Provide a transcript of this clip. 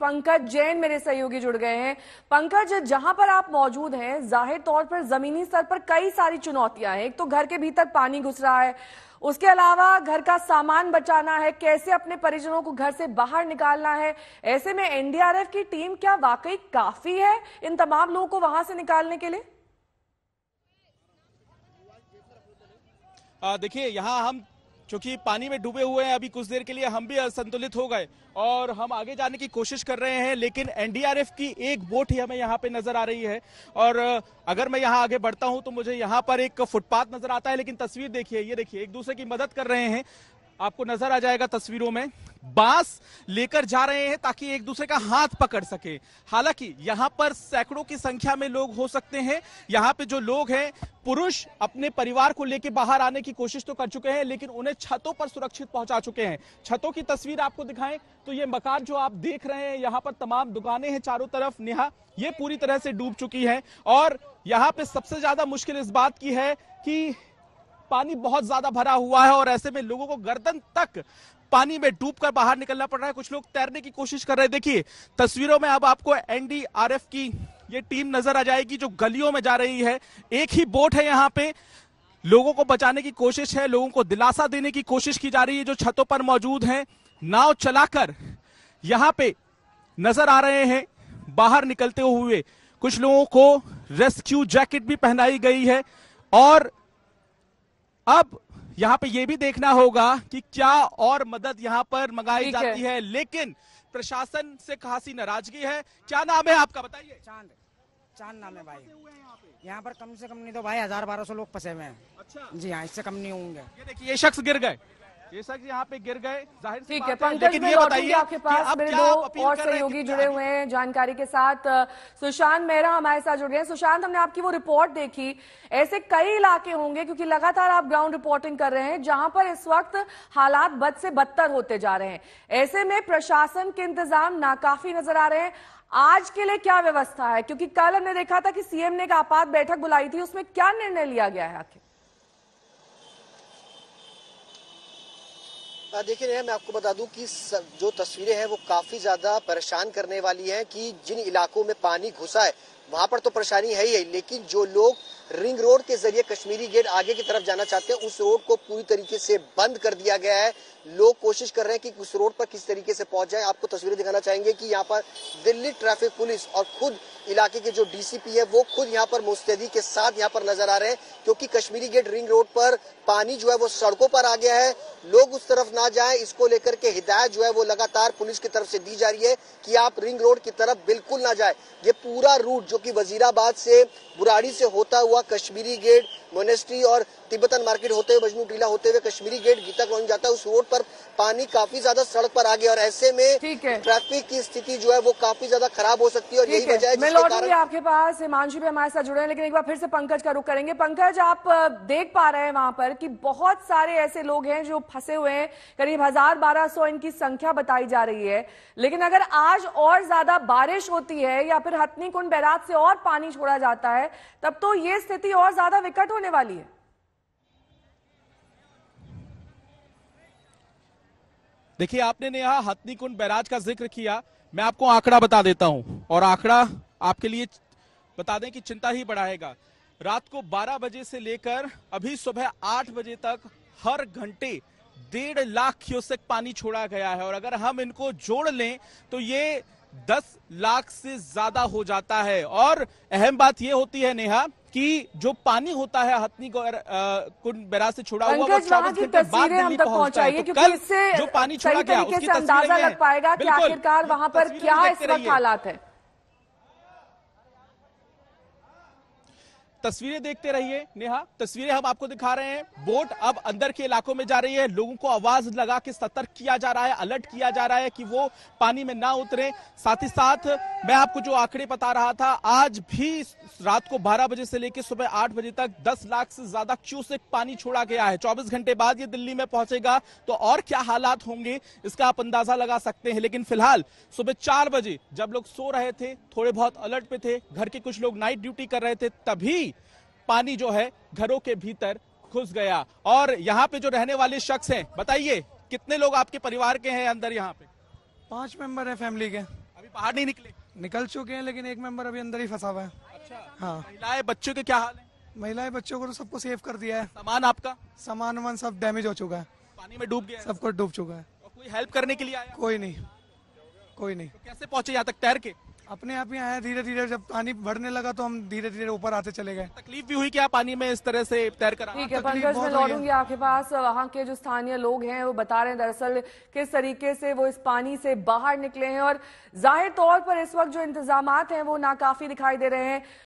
पंकज जैन मेरे सहयोगी जुड़ गए हैं। पंकज, जहां पर आप मौजूद हैं, जाहिर तौर पर जमीनी स्तर पर कई सारी चुनौतियां हैं। एक तो घर के भीतर पानी घुस रहा है, उसके अलावा घर का सामान बचाना है, कैसे अपने परिजनों को घर से बाहर निकालना है। ऐसे में एनडीआरएफ की टीम क्या वाकई काफी है इन तमाम लोगों को वहां से निकालने के लिए? देखिए, यहाँ हम चूंकि पानी में डूबे हुए हैं, अभी कुछ देर के लिए हम भी असंतुलित हो गए और हम आगे जाने की कोशिश कर रहे हैं, लेकिन एनडीआरएफ की एक बोट ही हमें यहाँ पे नजर आ रही है। और अगर मैं यहाँ आगे बढ़ता हूँ तो मुझे यहाँ पर एक फुटपाथ नजर आता है, लेकिन तस्वीर देखिए, ये देखिए, एक दूसरे की मदद कर रहे हैं। आपको नजर आ जाएगा तस्वीरों में, बांस लेकर जा रहे हैं ताकि एक दूसरे का हाथ पकड़ सके। हालांकि यहाँ पर सैकड़ों की संख्या में लोग हो सकते हैं। यहाँ पे जो लोग हैं, पुरुष अपने परिवार को लेकर बाहर आने की कोशिश तो कर चुके हैं, लेकिन उन्हें छतों पर सुरक्षित पहुंचा चुके हैं। छतों की तस्वीर आपको दिखाएं तो ये मकान जो आप देख रहे हैं, यहाँ पर तमाम दुकानें हैं चारों तरफ, नेहा, ये पूरी तरह से डूब चुकी है। और यहाँ पे सबसे ज्यादा मुश्किल इस बात की है कि पानी बहुत ज्यादा भरा हुआ है और ऐसे में लोगों को गर्दन तक पानी में डूबकर बाहर निकलना पड़ रहा है। कुछ लोग तैरने की कोशिश कर रहे हैं। देखिए तस्वीरों में अब आपको एनडीआरएफ की ये टीम नजर आ जाएगी जो गलियों में जा रही है। एक ही बोट है यहाँ पे, लोगों को बचाने की कोशिश है, लोगों को दिलासा देने की कोशिश की जा रही है। जो छतों पर मौजूद हैं, नाव चलाकर यहाँ पे नजर आ रहे हैं बाहर निकलते हुए। कुछ लोगों को रेस्क्यू जैकेट भी पहनाई गई है और अब यहाँ पे ये भी देखना होगा कि क्या और मदद यहाँ पर मंगाई जाती है, लेकिन प्रशासन से खासी नाराजगी है। क्या नाम है आपका, बताइए? चांद नाम है भाई। यहाँ पर कम से कम नहीं तो भाई 1000-1200 लोग फंसे हुए हैं। अच्छा जी हाँ, इससे कम नहीं होंगे। ये देखिए, ये शख्स गिर गए, ये शख्स यहाँ पे गिर गए, जाहिर ठीक है पंकज, मैं लौटूंगी आपके पास। मेरे दो और सहयोगी जुड़े हुए हैं जानकारी के साथ। सुशांत मेहरा हमारे साथ जुड़ गए हैं। सुशांत, हमने आपकी वो रिपोर्ट देखी, ऐसे कई इलाके होंगे क्योंकि लगातार आप ग्राउंड रिपोर्टिंग कर रहे हैं जहां पर इस वक्त हालात बद से बदतर होते जा रहे हैं। ऐसे में प्रशासन के इंतजाम नाकाफी नजर आ रहे हैं। आज के लिए क्या व्यवस्था है, क्योंकि कल हमने देखा था कि सीएम ने एक आपात बैठक बुलाई थी, उसमें क्या निर्णय लिया गया है आखिर? देखिए, मैं आपको बता दूं कि जो तस्वीरें हैं वो काफी ज्यादा परेशान करने वाली हैं कि जिन इलाकों में पानी घुसा है वहां पर तो परेशानी है ही, लेकिन जो लोग रिंग रोड के जरिए कश्मीरी गेट आगे की तरफ जाना चाहते हैं, उस रोड को पूरी तरीके से बंद कर दिया गया है। लोग कोशिश कर रहे हैं कि उस रोड पर किस तरीके से पहुंच जाए। आपको तस्वीरें दिखाना चाहेंगे कि यहाँ पर दिल्ली ट्रैफिक पुलिस और खुद इलाके के जो डीसीपी है वो खुद यहाँ पर मुस्तैदी के साथ यहाँ पर नजर आ रहे हैं, क्योंकि कश्मीरी गेट रिंग रोड पर पानी जो है वो सड़कों पर आ गया है। लोग उस तरफ ना जाएं, इसको लेकर के हिदायत जो है वो लगातार पुलिस की तरफ से दी जा रही है कि आप रिंग रोड की तरफ बिल्कुल ना जाए। ये पूरा रूट जो कि वजीराबाद से बुराड़ी से होता हुआ कश्मीरी गेट, मोनेस्ट्री और तिब्बतन मार्केट होते हुए मजनू टीला होते हुए कश्मीरी गेट गीता कॉलोनी जाता है, उस रोड पर पानी काफी ज्यादा सड़क पर आ गया और ऐसे में ट्रैफिक की स्थिति जो है वो काफी ज्यादा खराब हो सकती है। और यही वजह है मैं लौटूंगी आपके पास। हिमांशु भी हमारे साथ जुड़े हैं, लेकिन एक बार फिर से पंकज का रुख करेंगे। पंकज, आप देख पा रहे हैं वहां पर कि बहुत सारे ऐसे लोग हैं जो फंसे हुए हैं, करीब 1000-1200 इनकी संख्या बताई जा रही है। लेकिन अगर आज और ज्यादा बारिश होती है या फिर हथनी कुंड बैराज से और पानी छोड़ा जाता है, तब तो ये स्थिति और ज्यादा विकट होने वाली है। देखिए, आपने नेहा हथनी कुंड बैराज का जिक्र किया, मैं आपको आंकड़ा बता देता हूं और आंकड़ा आपके लिए बता दें कि चिंता ही बढ़ाएगा। रात को 12 बजे से लेकर अभी सुबह 8 बजे तक हर घंटे 1.5 लाख क्यूसेक पानी छोड़ा गया है और अगर हम इनको जोड़ लें तो ये 10 लाख से ज्यादा हो जाता है। और अहम बात यह होती है नेहा कि जो पानी होता है हथनी कुंड बैराज से छोड़ा हुआ वो 24 घंटे बाद दिल्ली पहुंचता है। तो कल जो पानी छोड़ा गया उसकी अंदाजा लग पाएगा कि आखिरकार वहां पर क्या इस वक्त हालात है। तस्वीरें देखते रहिए नेहा, तस्वीरें हम आपको दिखा रहे हैं। बोट अब अंदर के इलाकों में जा रही है, लोगों को आवाज लगा के सतर्क किया जा रहा है, अलर्ट किया जा रहा है कि वो पानी में ना उतरे। साथ ही साथ मैं आपको जो आंकड़े बता रहा था, आज भी रात को 12 बजे से लेकर सुबह 8 बजे तक 10 लाख से ज्यादा क्यूसेक पानी छोड़ा गया है। 24 घंटे बाद ये दिल्ली में पहुंचेगा तो और क्या हालात होंगे इसका आप अंदाजा लगा सकते हैं। लेकिन फिलहाल सुबह 4 बजे जब लोग सो रहे थे, थोड़े बहुत अलर्ट पे थे, घर के कुछ लोग नाइट ड्यूटी कर रहे थे, तभी पानी जो है घरों के भीतर घुस गया। और यहाँ पे जो रहने वाले शख्स हैं, बताइए कितने लोग आपके परिवार के हैं अंदर? यहाँ पे 5 मेंबर है फैमिली के। अभी बाहर नहीं निकले? निकल चुके हैं, लेकिन एक मेंबर अभी अंदर ही फंसा हुआ है। अच्छा। हाँ, महिलाएं बच्चों के क्या हाल है? महिलाएं बच्चों को तो सबको सेव कर दिया है। सामान आपका सामान वामान सब डैमेज हो चुका है, पानी में डूब गया है? सब कुछ डूब चुका है। और कोई हेल्प करने के लिए आया? कोई नहीं, कोई नहीं। तो कैसे पहुंचे यहाँ तक तैर के? अपने आप ही आया, धीरे धीरे जब पानी बढ़ने लगा तो हम धीरे धीरे ऊपर आते चले गए। तकलीफ भी हुई क्या पानी में इस तरह से तैर कर आना? ठीक है तकलीफ पंकज, मैं बहुत हुई है। लौटूंगी आपके पास। वहाँ के जो स्थानीय लोग हैं वो बता रहे हैं दरअसल किस तरीके से वो इस पानी से बाहर निकले हैं और जाहिर तौर पर इस वक्त जो इंतजामात हैं वो नाकाफी दिखाई दे रहे हैं।